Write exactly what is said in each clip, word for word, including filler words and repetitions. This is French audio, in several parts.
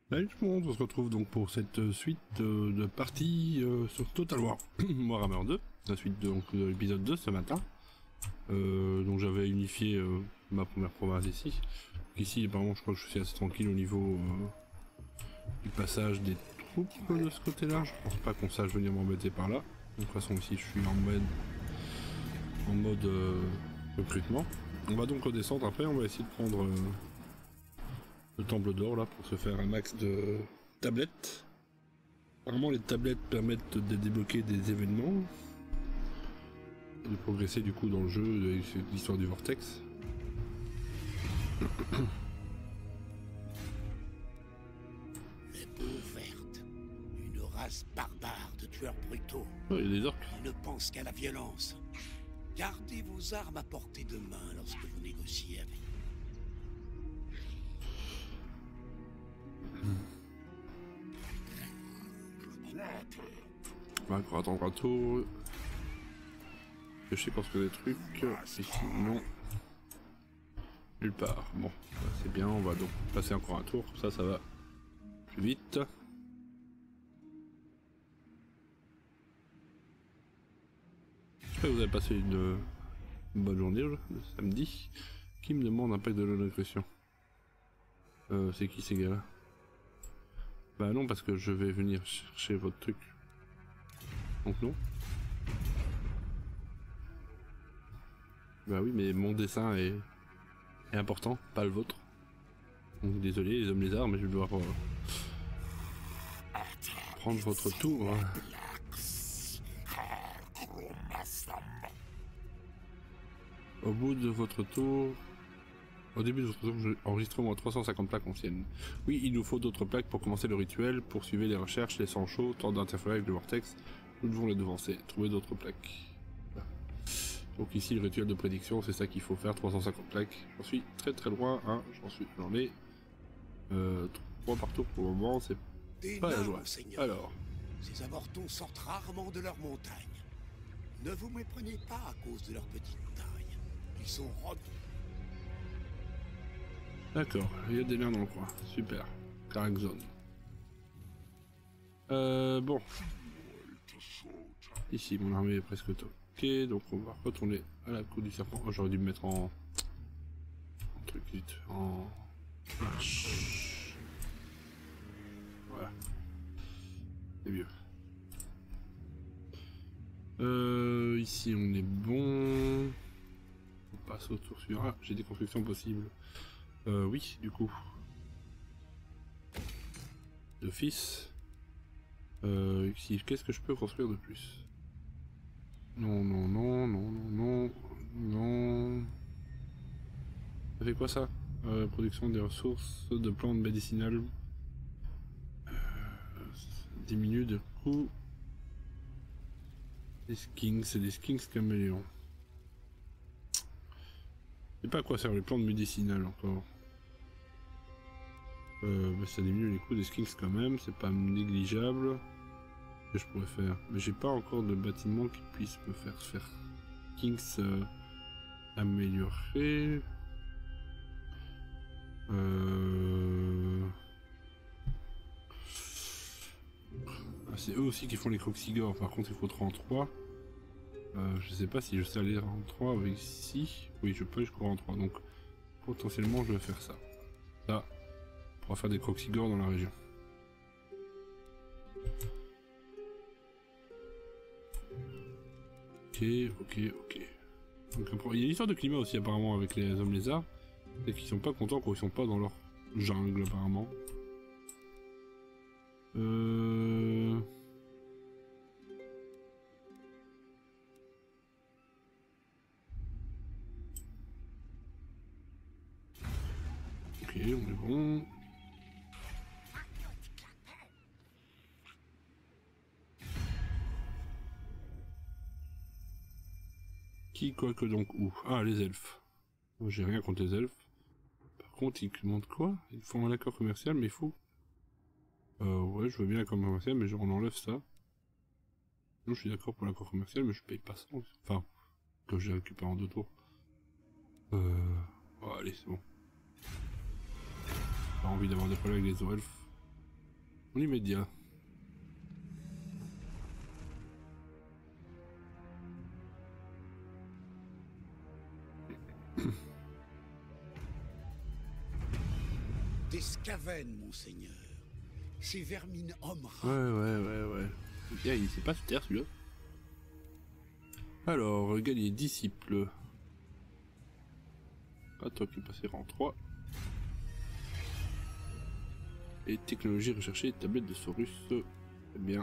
Salut tout le monde, on se retrouve donc pour cette suite de, de parties euh, sur Total War Warhammer deux, la suite de, donc, de l'épisode deux ce matin. Euh, donc j'avais unifié euh, ma première province ici. Ici apparemment je crois que je suis assez tranquille au niveau euh, du passage des troupes de ce côté-là. Je pense pas qu'on sache venir m'embêter par là. De toute façon ici je suis en mode, en mode euh, recrutement. On va donc redescendre après, on va essayer de prendre... Euh, le temple d'or là pour se faire un max de tablettes. Apparemment les tablettes permettent de débloquer des événements et de progresser du coup dans le jeu de l'histoire du vortex. Les peaux vertes, une race barbare de tueurs brutaux. Oh, il y a des orques. Ils ne pensent qu'à la violence. Gardez vos armes à portée de main lorsque vous négociez avec eux. On va encore attendre un tour. Je sais construire des trucs. Ici, non. Nulle part. Bon, c'est bien. On va donc passer encore un tour. Ça, ça va plus vite. J'espère que vous avez passé une, une bonne journée le samedi. Qui me demande un pack de l'agression? Euh, c'est qui ces gars-là? Bah non, parce que je vais venir chercher votre truc. Donc non. Bah oui, mais mon dessin est, est important, pas le vôtre. Donc désolé les hommes lézards, mais je vais devoir euh, prendre votre tour. Au bout de votre tour... Au début de votre tour, enregistrement à trois cent cinquante plaques anciennes. Oui, il nous faut d'autres plaques pour commencer le rituel, poursuivez les recherches, les sangs chauds, tente d'interférer avec le vortex. Nous devons les devancer, trouver d'autres plaques. Voilà. Donc ici, le rituel de prédiction, c'est ça qu'il faut faire, trois cent cinquante plaques. J'en suis très très loin, hein, j'en suis, j'en ai euh, trois par tour pour le moment, c'est pas la joie. Alors. Ces avortons sortent rarement de leur montagne. Ne vous méprenez pas à cause de leur petite taille. Ils sont robes. D'accord, il y a des merdes dans le coin, super. Carrack zone. Euh, bon. Ici, mon armée est presque top. Ok, donc on va retourner à la cour du serpent. Oh, j'aurais dû me mettre en... en truc vite, en... marche. Voilà. C'est mieux. Euh, ici on est bon. On passe au tour suivant. Ah, j'ai des constructions possibles. Euh, oui, du coup. D'office. Euh, ici, qu'est-ce que je peux construire de plus? Non, non, non, non, non, non, non. Ça fait quoi ça? euh, Production des ressources de plantes médicinales. Euh, diminue de coût. Des skins, c'est des skins caméléons. Je sais pas à quoi servent les plantes médicinales encore. Euh, bah ça diminue les coûts des skins quand même, c'est pas négligeable. Que je pourrais faire. Mais j'ai pas encore de bâtiment qui puisse me faire faire skins euh, améliorés. Euh... Ah, c'est eux aussi qui font les croxigores, par contre il faut trente-trois. Euh, je sais pas si je sais aller en trois avec ici. Oui, je peux, je cours en trois, donc potentiellement je vais faire ça. Ça, on pourra faire des croxigores dans la région. Ok, ok, ok. Donc, il y a une histoire de climat aussi apparemment avec les hommes lézards. C'est qu'ils sont pas contents quand ils sont pas dans leur jungle apparemment. Euh... Ok, on est bon. Qui, quoi que donc où? Ah, les elfes. J'ai rien contre les elfes. Par contre, ils demandent quoi? Ils font un accord commercial, mais il faut... Euh, ouais, je veux bien l'accord commercial, mais on enlève ça. Non, je suis d'accord pour l'accord commercial, mais je paye pas ça. Enfin, que j'ai récupéré en deux tours. Euh... Oh, allez, c'est bon. Pas envie d'avoir des problèmes avec les elfes. En immédiat. Des scavennes, monseigneur. Ces vermines hommes Ouais, ouais, ouais, ouais. Bien, il sait pas se taire celui-là. Alors, gagner disciple. Ah, toi qui passé rang trois. Et technologie recherchée, tablette de Saurus. Très bien.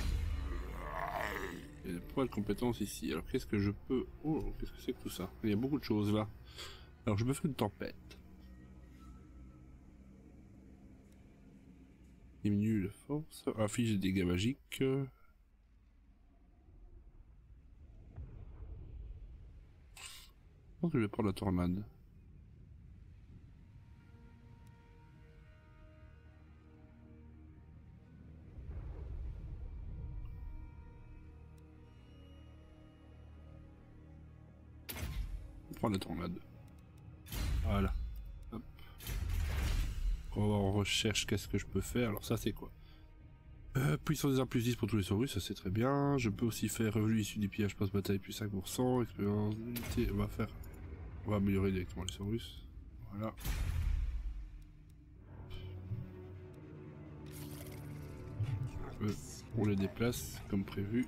Il y a pas de compétences ici. Alors, qu'est-ce que je peux... Oh, qu'est-ce que c'est que tout ça? Il y a beaucoup de choses là. Alors, je me fais une tempête. Diminue la force. Affiche des dégâts magiques. Je pense que je vais prendre la tornade. Je vais prendre la tornade. Voilà. Hop. On va voir en recherche qu'est-ce que je peux faire. Alors ça c'est quoi? Euh, puissance des armes plus dix pour tous les Saurus, ça c'est très bien. Je peux aussi faire revenu issu du pillage post-bataille plus cinq pour cent. Expérience d'unité, on va faire... On va améliorer directement les Saurus. Voilà. Euh, on les déplace comme prévu.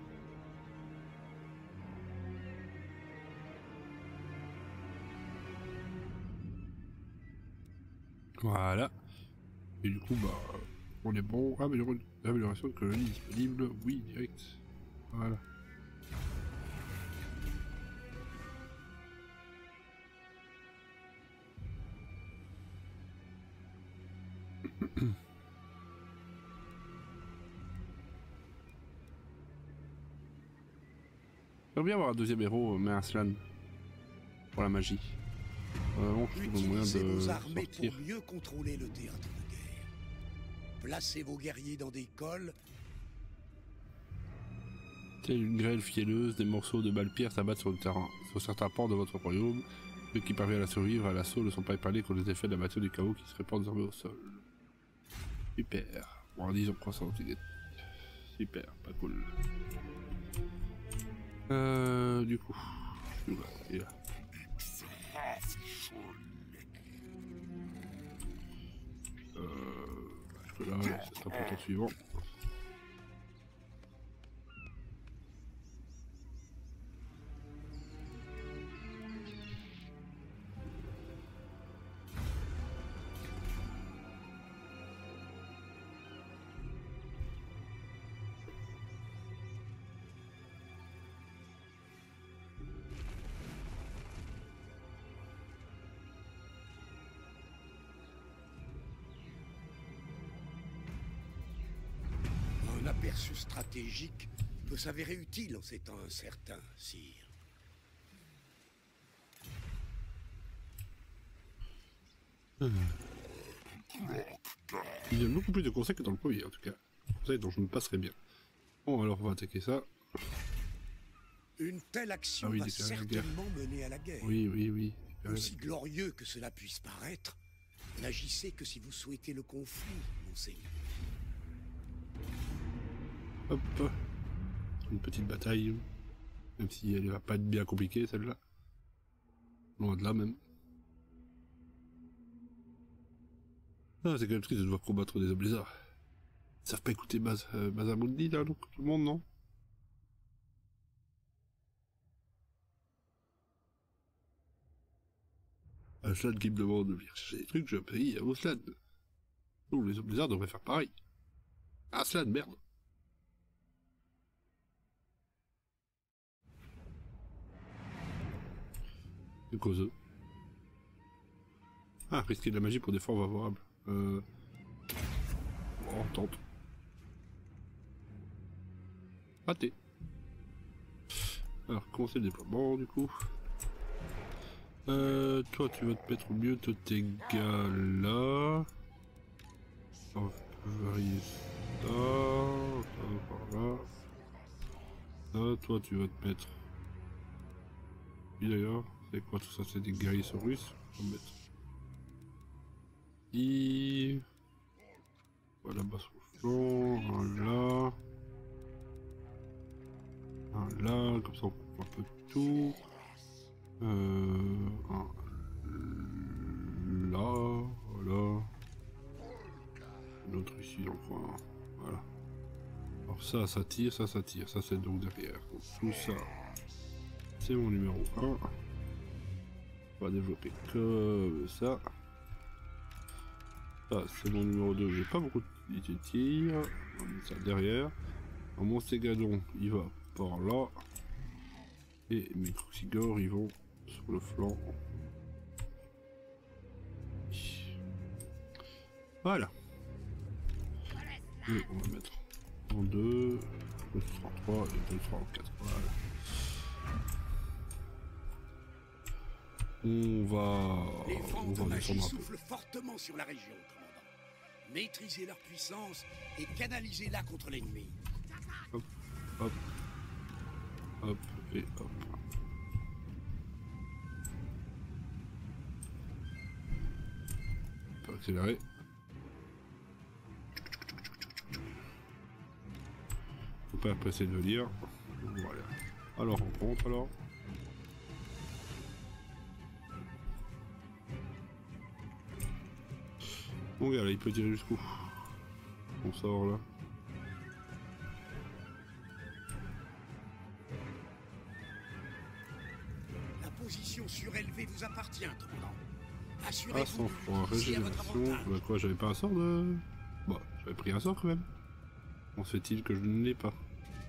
Voilà. Et du coup, bah, on est bon. Amélioration, amélioration de colonie disponible. Oui, direct. Voilà. J'aimerais bien avoir un deuxième héros, mais un Slann. Pour la magie. Vraiment, je trouve le moyen Utilisez de vos armées sortir. pour mieux contrôler le théâtre de guerre. Placez vos guerriers dans des cols. Telle une grêle fielleuse, des morceaux de balles-pierre s'abattent sur le terrain, sur certains ports de votre royaume. Ceux qui parviennent à survivre à l'assaut ne sont pas épalés contre les effets de la matière du chaos qui se répand désormais au sol. Super. Bon, disons croissance. Super, pas cool. Euh, du coup, je suis là, il est là. Euh, parce que là, c'est un peu le suivant. Un aperçu stratégique peut s'avérer utile en ces temps incertains, sire. Il donne beaucoup plus de conseils que dans le premier, en tout cas. Conseils dont je me passerai bien. Bon, alors on va attaquer ça. Une telle action Ah oui, va déclarer la guerre. certainement mener à la guerre. Oui, oui, oui. Aussi glorieux que cela puisse paraître, n'agissez que si vous souhaitez le conflit, monseigneur. Hop. Une petite bataille. Même si elle va pas être bien compliquée, celle-là. Loin de là, même. Ah, c'est quand même triste de devoir combattre des blizzards. Ils savent pas écouter Baz, euh, Bazamundi, là, donc tout le monde, non? Un Slann qui me demande de venir chercher des trucs, je paye à vos Slann. Nous, les blizzards devraient faire pareil. Ah, Slann, merde. C'est cause eux. Ah, risquer de la magie pour des forts favorables. Euh... Bon, on tente. Raté. Alors, commencer le déploiement, du coup. Euh, toi, tu vas te mettre au mieux de tes gars là. On va varier ça. Ça par là. Ça, toi, tu vas te mettre. Oui, d'ailleurs, c'est quoi tout ça? C'est des guerriers Saurus. On va mettre. Et voilà, bah, flanc, un là. Un là, comme ça on coupe un peu tout. Euh, un là, voilà. L'autre ici dans le coin, voilà. Alors ça, ça tire, ça, ça tire, ça c'est donc derrière. Donc tout ça, c'est mon numéro un. On va développer comme ça. Ça, c'est mon numéro deux, j'ai pas beaucoup de tir. On va mettre ça derrière. Alors, mon Ségadon, il va par là. Et mes Cruxigor, ils vont sur le flanc. Voilà. Et on va mettre en deux, le sera en trois et le sera en quatre. Voilà. On va, Les vents on de va magie descendre un peu. soufflent fortement sur la région, commandant. Maîtrisez leur puissance et canalisez-la contre l'ennemi. Hop, hop, hop et hop. On peut accélérer. Faut pas presser de lire. Voilà. Alors on compte alors. Bon regarde là, il peut tirer jusqu'où. On sort là. La position surélevée vous appartient, commandant. Ah, Assurez-vous sans de froid, l'utiliser à votre régénération. avantage. Bah quoi, j'avais pas un sort de. Bah, j'avais pris un sort quand même. On se fait-il que je ne l'ai pas.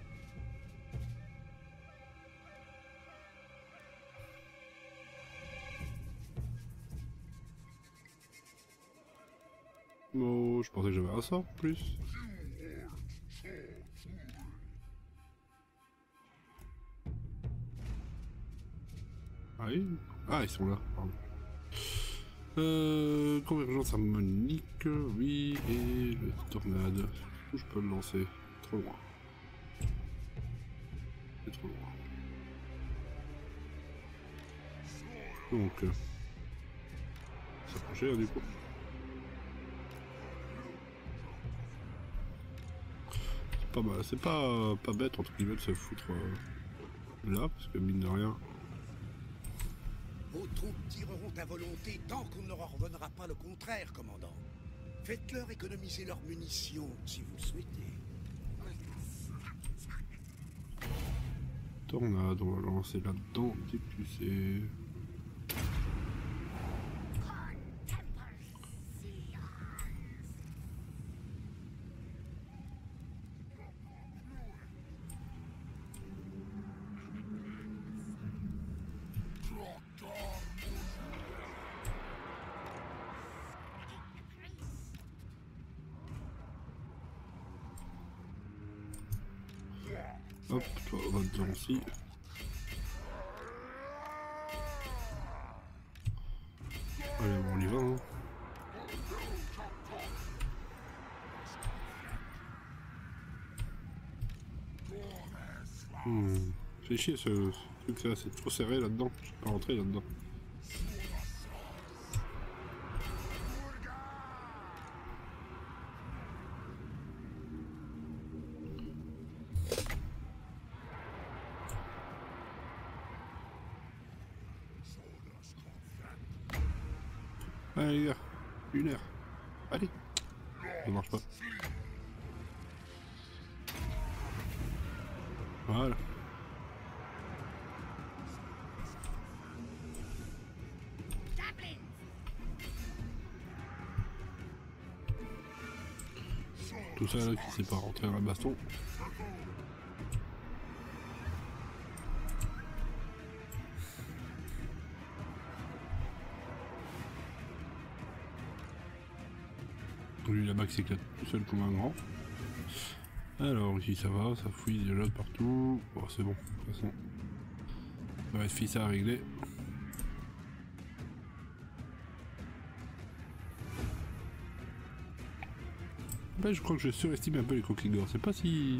Oh, je pensais que j'avais un sort en plus. Ah oui. Ah, ils sont là, pardon. Euh, convergence harmonique, oui, et le tornade. Où je peux le lancer? Trop loin. C'est trop loin. Donc, euh, s'approcher hein, du coup. C'est pas mal, c'est pas, pas bête entre guillemets de se foutre euh, là, parce que mine de rien. Vos troupes tireront à volonté tant qu'on ne leur ordonnera pas le contraire, commandant. Faites-leur économiser leurs munitions, si vous le souhaitez. Tornade, on va lancer là-dedans, dès que tu sais. Hop, toi, on va dedans aussi. Allez, bon, on y va. Hein. Hmm. Fait chier ce, ce truc là, c'est trop serré là-dedans. Je peux pas rentrer là-dedans. Allez les gars, une heure. Allez. Ça marche pas. Voilà. Tout ça là qui sait pas rentrer dans la baston. Lui là-bas qui s'éclate tout seul comme un grand. Alors ici ça va, ça fouille déjà de partout. Bon c'est bon, de toute façon. Ça va être fils à régler. Ben, je crois que je surestime un peu les coqueligors. C'est pas si...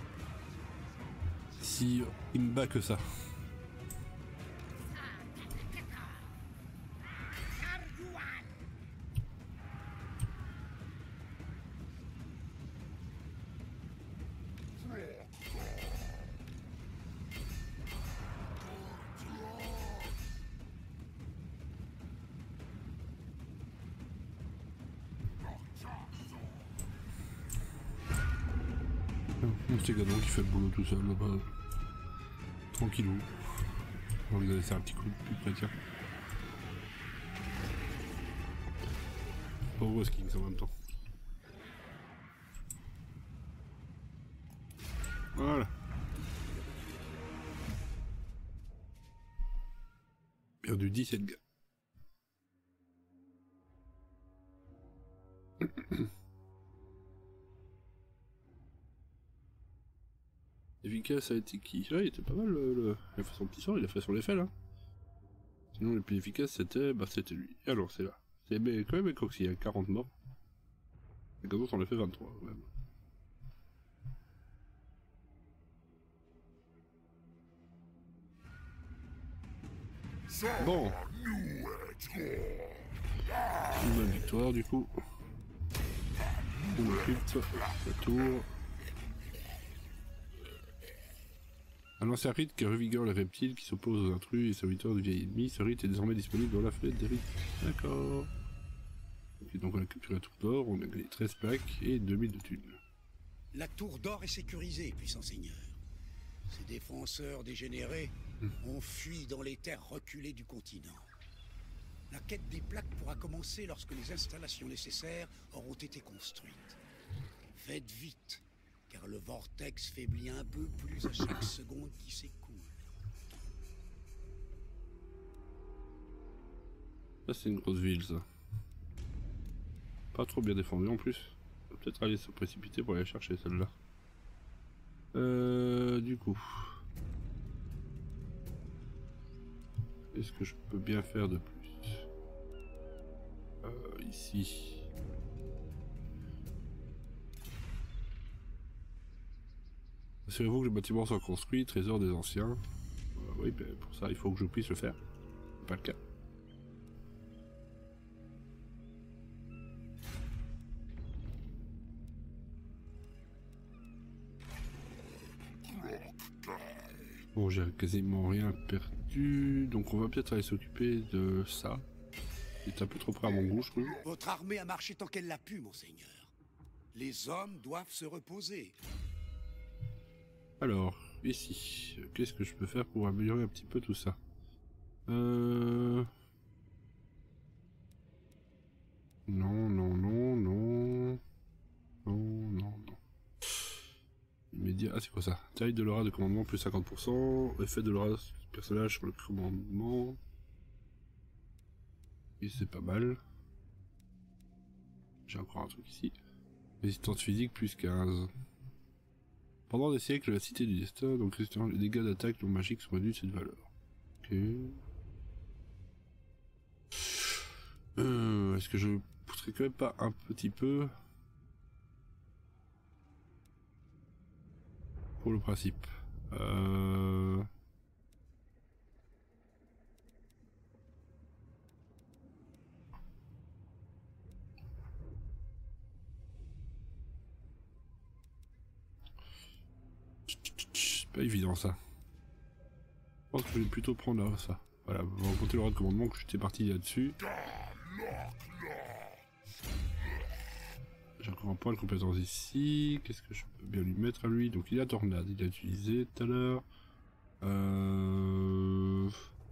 si il me bat que ça. C'est Gadon qui fait le boulot tout seul là-bas. Tranquillou. On va lui laisser un petit coup de pute, tiens. Pauvre Skins en même temps. Voilà. Perdu dix-sept gars. Efficace a été qui? Ah, il était pas mal le, le... il a fait son petit sort, il a fait son effet là. Sinon le plus efficace c'était bah c'était lui. Alors c'est là. C'est quand même quand il y a quarante morts. Et comme ça on a fait vingt-trois quand même. Bon. Une bonne victoire du coup. On occupe la tour. Un ancien rite qui revigore les reptiles qui s'opposent aux intrus et serviteurs du vieil ennemi. Ce rite est désormais disponible dans la fenêtre des rites. D'accord. Ok, donc on a capturé la tour d'or, on a gagné treize plaques et deux mille de thunes. La tour d'or est sécurisée, puissant seigneur. Ces défenseurs dégénérés mmh. ont fui dans les terres reculées du continent. La quête des plaques pourra commencer lorsque les installations nécessaires auront été construites. Faites vite, car le vortex faiblit un peu plus à chaque seconde qui s'écoule. Ça c'est une grosse ville ça. Pas trop bien défendu en plus. On va peut-être aller se précipiter pour aller chercher celle-là. Euh, du coup. Qu'est-ce que je peux bien faire de plus? euh, Ici. Assurez-vous que le bâtiment soit construit, trésor des anciens. Euh, oui, ben pour ça il faut que je puisse le faire. C'est pas le cas. Bon, j'ai quasiment rien perdu, donc on va peut-être aller s'occuper de ça. C'est un peu trop près à mon goût, je trouve. Votre armée a marché tant qu'elle l'a pu, monseigneur. Les hommes doivent se reposer. Alors, ici, qu'est-ce que je peux faire pour améliorer un petit peu tout ça? Euh... Non, non, non, non... Non, non, non... Immédiat... Ah, c'est quoi ça? Taille de l'aura de commandement plus cinquante pour cent, effet de l'aura du personnage sur le commandement... Et c'est pas mal. J'ai encore un truc ici. Résistance physique plus quinze. Pendant des siècles, la cité du destin, donc les dégâts d'attaque non magiques sont réduits de cette valeur. Ok. Euh, Est-ce que je pousserais quand même pas un petit peu pour le principe? euh... C'est pas évident ça. Je pense que je vais plutôt prendre là, ça. Voilà, on va augmenter l'aura de commandement que j'étais parti là-dessus. J'ai encore un point de compétence ici. Qu'est-ce que je peux bien lui mettre à lui? Donc il a tornade, il a utilisé tout à l'heure. Euh...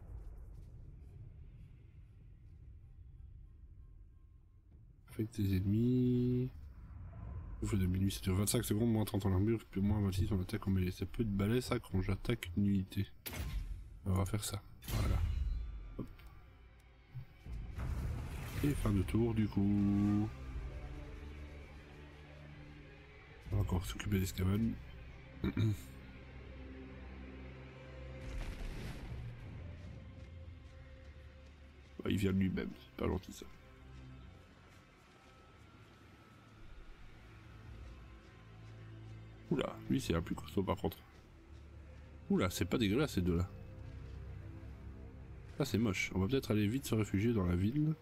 Affecte tes ennemis. Souffle de minuit, c'est vingt-cinq secondes, moins trente en armure, puis moins vingt-six en attaque en mêlée. Ça peut être balai, ça, quand j'attaque une unité. On va faire ça. Voilà. Hop. Et fin de tour, du coup. On va encore s'occuper des scavans. Il vient de lui-même, c'est pas gentil ça. Oula, lui c'est un plus costaud par contre. Oula, c'est pas dégueulasse ces deux-là. Ah, c'est moche. On va peut-être aller vite se réfugier dans la ville.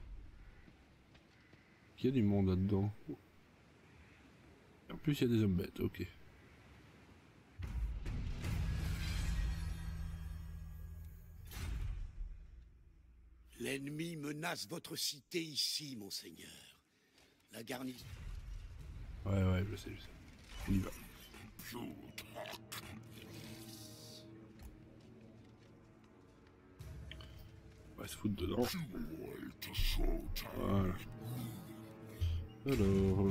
Il y a du monde là-dedans. En plus, il y a des hommes bêtes, ok. L'ennemi menace votre cité ici, monseigneur. La garnison... Ouais, ouais, je sais, je sais. On y va. On va se foutre dedans. Voilà. Alors...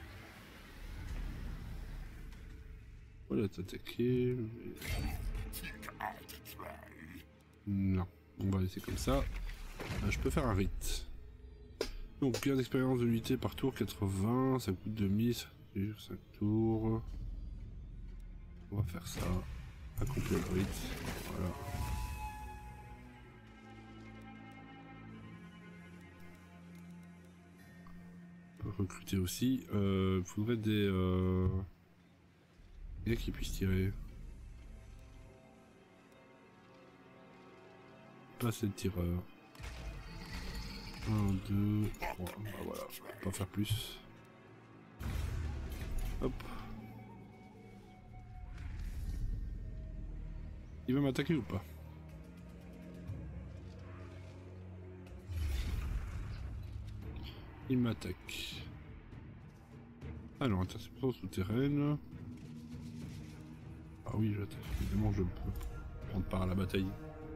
Voilà, t'attaquer. Non, on va laisser comme ça. Là, je peux faire un rite. Donc, gain d'expérience de l'unité par tour, quatre-vingts, ça coûte deux mille, ça dure cinq tours. On va faire ça. Accomplir le rite. Voilà. On peut recruter aussi. Il euh, faudrait des... Euh... Il y a qui puissent tirer. Pas assez de tireurs. un, deux, trois. Bah voilà, je peux pas faire plus. Hop. Il va m'attaquer ou pas? Il m'attaque. Ah non, interception souterraine. Ah oui, j'attaque. Évidemment, je peux prendre part à la bataille.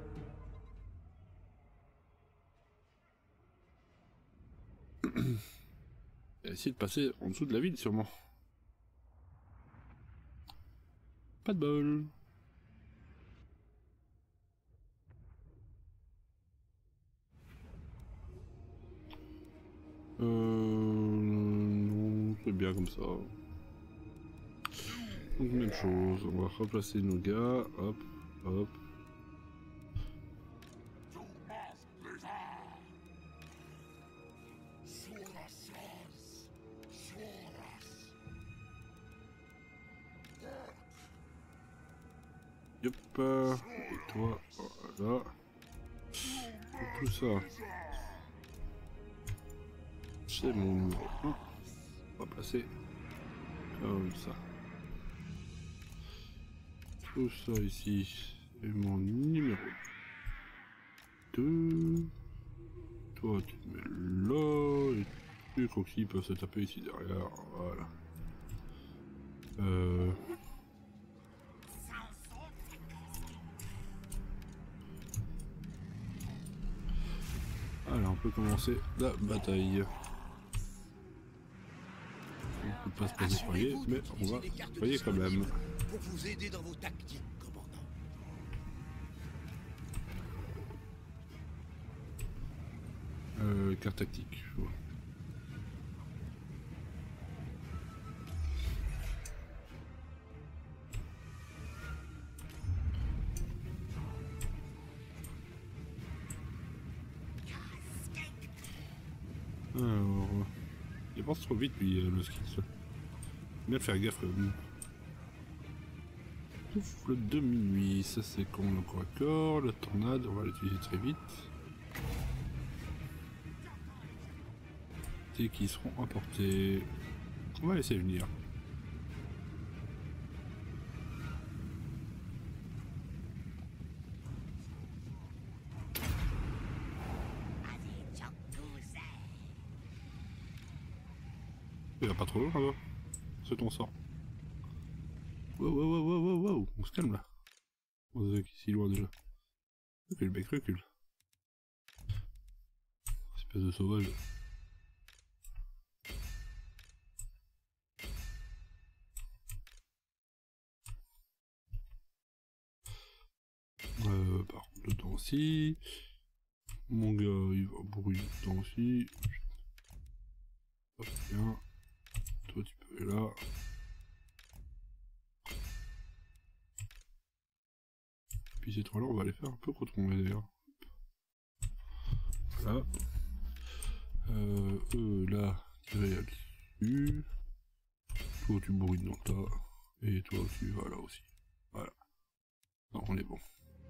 Et essayer de passer en dessous de la ville, sûrement. Pas de bol. Euh... Non, c'est bien comme ça. Donc même chose, on va replacer nos gars, hop, hop. Yop, et toi, voilà. Et tout ça. C'est mon numéro un. On va placer comme ça. Tout ça ici, c'est mon numéro deux. Toi, tu te mets là. Et les croquis peuvent se taper ici derrière. Voilà. Euh... Alors, on peut commencer la bataille. On peut pas se passer soigner, mais on va soigner quand même. Pour vous aider dans vos tactiques, commandant. Euh, carte tactique. Ouais. Alors, il avance trop vite lui, le ski. Bien faire gaffe. Le demi-nuit, ça c'est con le corps à corps, la tornade, on va l'utiliser très vite. Et qui seront apportés. On va laisser venir. Il va pas trop loin là-bas. C'est ton sort. Wow, wow, wow, wow, wow, wow, on se calme là. On est si loin déjà. Recule, mec, recule. Espèce de sauvage. Euh, par contre, dedans aussi. Mon gars, il va brûler dedans aussi. Hop, bien. Toi, tu peux aller là. Puis ces trois-là, on va les faire un peu retrouver d'ailleurs. Voilà. Euh, eux, là, tirer là-dessus. Toi, tu bourrines dans le tas. Et toi, tu vas là aussi. Voilà. Non, on est bon.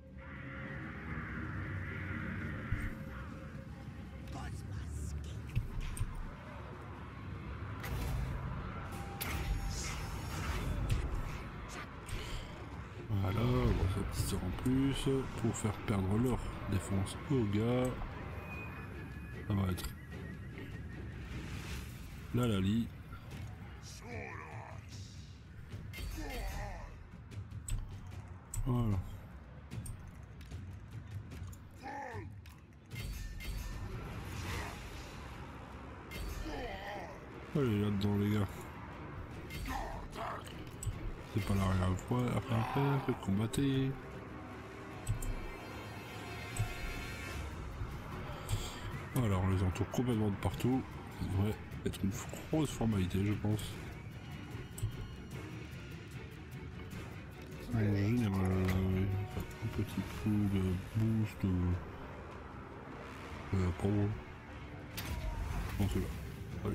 Voilà, on va faire petit sort en plus pour faire perdre leur défense aux gars. Ça va être la Lali. Voilà. Allez là-dedans les gars. C'est pas la rien à faire, faites combattre. Voilà, on les entoure complètement de partout. Ça devrait être une grosse formalité je pense. En général, euh, un petit coup de boost de euh, pour non c'est là. Allez.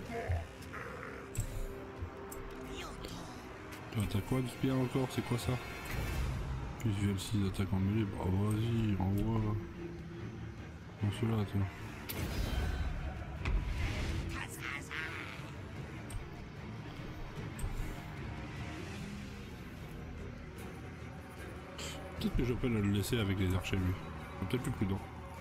T'as quoi de spire encore? C'est quoi ça? Visuel six d'attaque en mêlée, bah vas-y, envoie. Non ceux-là, attends. Peut-être que je peux le laisser avec les archers lui. C'est peut-être plus prudent.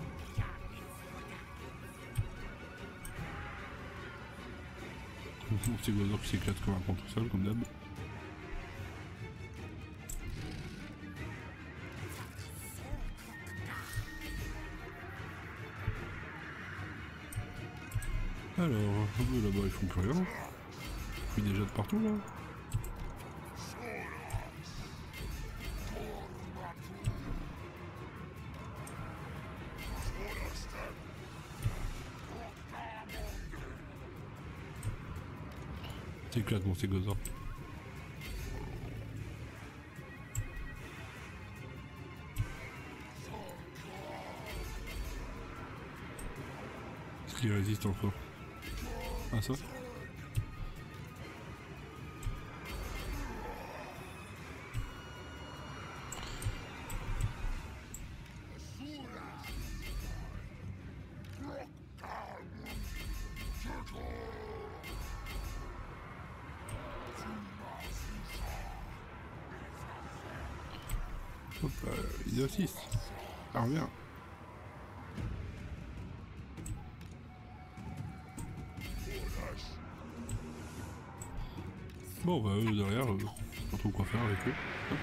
Mon petit Godor qui s'éclate comme un con tout seul, comme d'hab. Alors, eux là-bas ils font plus rien. Ils déjà de partout là. T'éclates mon Ségozor. Est-ce qu'il résiste encore? Ah ça? Hop là, il assiste. Ça revient. Bon bah eux derrière, euh, pas trop quoi faire avec eux. Hop.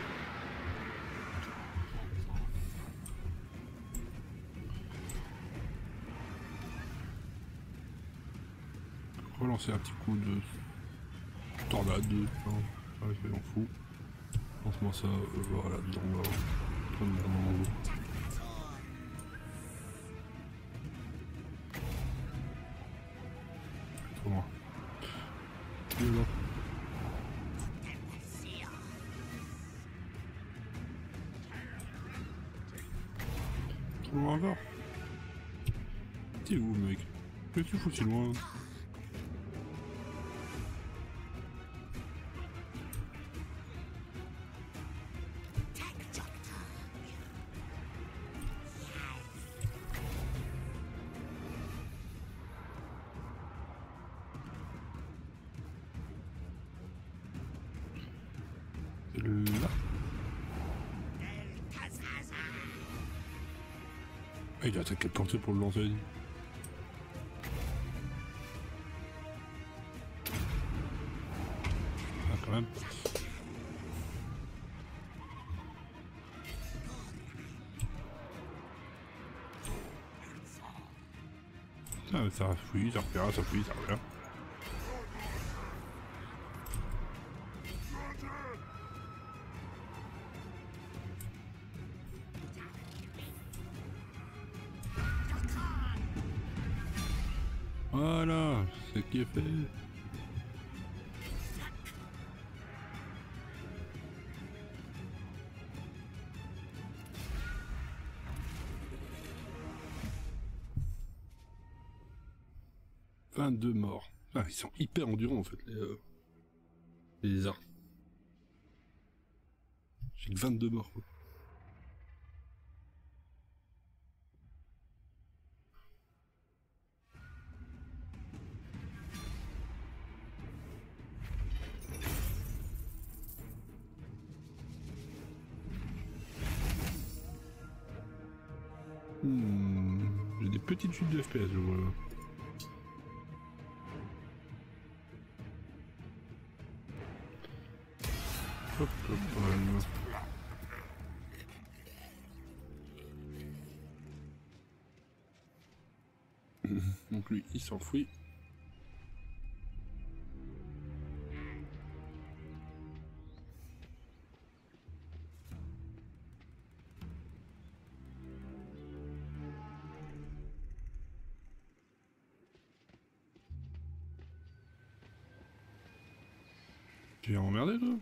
Relancer un petit coup de tornade, non, allez, on fout. Lance-moi ça, euh, voilà, dedans, là. Trop de monde. Trop loin. Il est là. Trop loin encore. T'es où, mec? Qu'est-ce que tu fous si loin? Là. Ah, il a attaqué de portée pour le lancer. Ah, quand même. Ah, ça fuit, ça revient, ça fuit, ça revient. Voilà, c'est ce qui est fait. vingt-deux morts. Ah, ils sont hyper endurants en fait, les, euh, les lézards. J'ai que vingt-deux morts. Quoi. Hmm, j'ai des petites chutes de F P S, je vois là. Hop, hop, voilà. lui, il s'enfuit. Tu viens emmerder toi?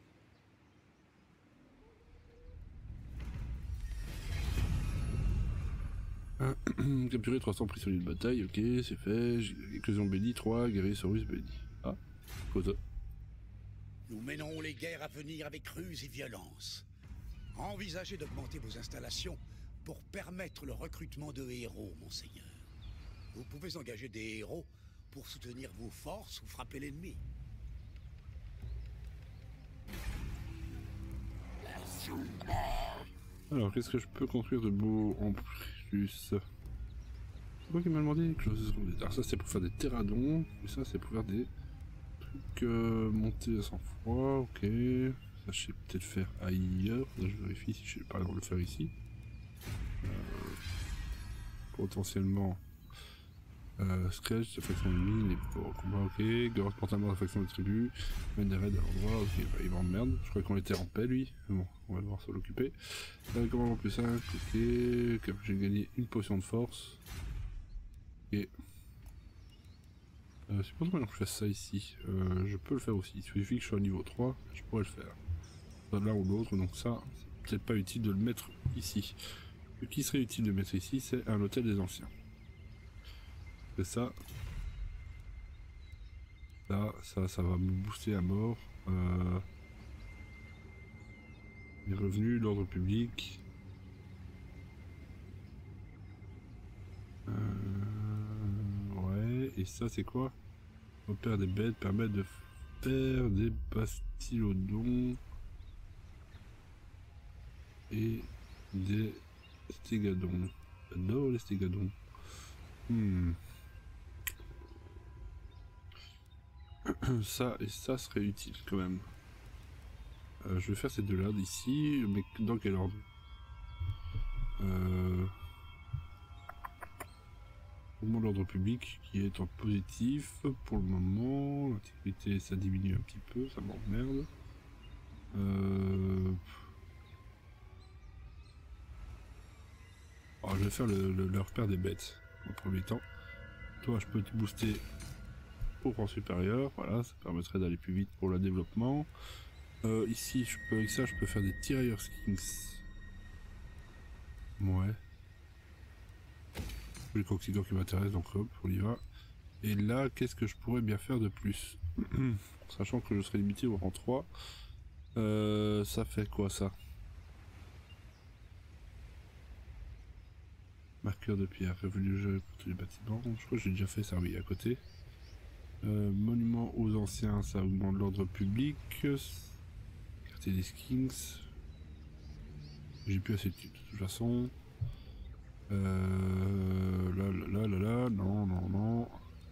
Capturer trois cents prisonniers de bataille, ok, c'est fait. Éclosion bénie, trois, guerrier Saurus béni. Ah, quoi ça? Nous mènerons les guerres à venir avec ruse et violence. Envisagez d'augmenter vos installations pour permettre le recrutement de héros, monseigneur. Vous pouvez engager des héros pour soutenir vos forces ou frapper l'ennemi. Alors, qu'est-ce que je peux construire de beau en plus? C'est quoi qui m'a demandé? Alors ça c'est pour faire des terradons, et ça c'est pour faire des trucs euh, montés à cent fois, ok. Ça je sais peut-être faire ailleurs, là, je vérifie si je sais pas le faire ici. Euh, potentiellement euh, Scratch, la faction ennemie, les combats, ok. Gorge portamment la faction des tribus, mène des raids à l'endroit, ok, bah, il m'emmerde. Je crois qu'on était en paix lui, bon, on va devoir s'en occuper. Euh, commandement plus cinq, ok. J'ai gagné une potion de force. Ok. Euh, c'est pas trop bien que je fasse ça ici. Euh, je peux le faire aussi. Il suffit que je sois au niveau trois, je pourrais le faire. Soit l'un ou l'autre, donc ça, c'est peut-être pas utile de le mettre ici. Ce qui serait utile de mettre ici, c'est un hôtel des anciens. C'est ça. Ça, ça, ça va me booster à mort. Euh... Les revenus, l'ordre public. Euh... Ouais, et ça c'est quoi? Repère des bêtes, permettre de faire des bastylodons et des stégadons. J'adore les stégadons. Hmm. Ça et ça serait utile quand même. Euh, je vais faire ces deux-là d'ici, mais dans quel ordre? euh... Pour l'ordre public qui est en positif pour le moment. L'antiquité ça diminue un petit peu, ça m'emmerde. Euh... Oh, je vais faire le, le, le repère des bêtes en premier temps. Toi je peux te booster au rang supérieur, voilà, ça permettrait d'aller plus vite pour le développement. Euh, ici je peux avec ça je peux faire des tirailleurs skinks. Ouais. Le coccydoc qui m'intéresse, donc hop, on y va. Et là, qu'est-ce que je pourrais bien faire de plus? Sachant que je serai limité au rang trois. Euh, ça fait quoi ça? Marqueur de pierre, revenu du jeu pour tous les bâtiments. Je crois que j'ai déjà fait ça, oui, à côté. Euh, monument aux anciens, ça augmente l'ordre public. Quartier des Kings. J'ai plus assez de thunes, de toute façon. Euh, là, là, là, là, là, non, non, non.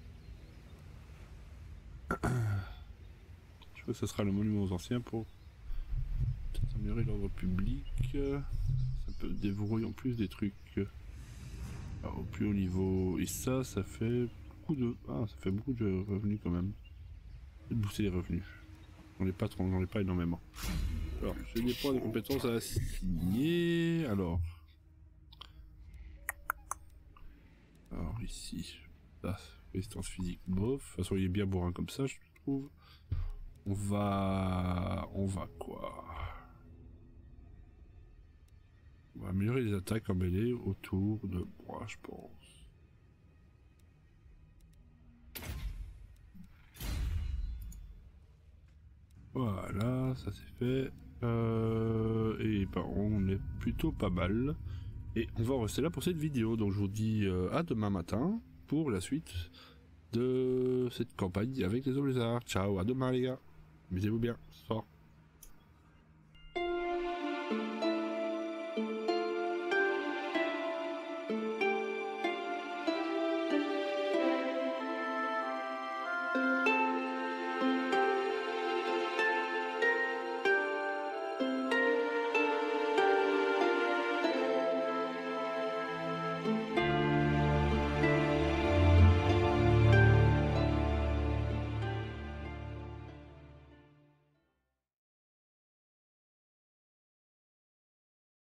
Je crois que ce sera le monument aux anciens pour peut-être améliorer l'ordre public. Ça peut déverrouiller en plus des trucs alors, au plus haut niveau. Et ça, ça fait beaucoup de, ah, ça fait beaucoup de revenus quand même. De booster les revenus. On n'est pas trop, on n'est pas énormément. Alors, j'ai des points de compétences à assigner. Alors. Alors ici, là, résistance physique, bof. De toute façon, il est bien bourrin comme ça, je trouve. On va... On va quoi? On va améliorer les attaques en mêlée autour de moi, je pense. Voilà, ça c'est fait. Euh, et ben, on est plutôt pas mal. Et on va en rester là pour cette vidéo, donc je vous dis euh, à demain matin pour la suite de cette campagne avec les Oblézards. Ciao, à demain les gars, amusez-vous bien ce soir.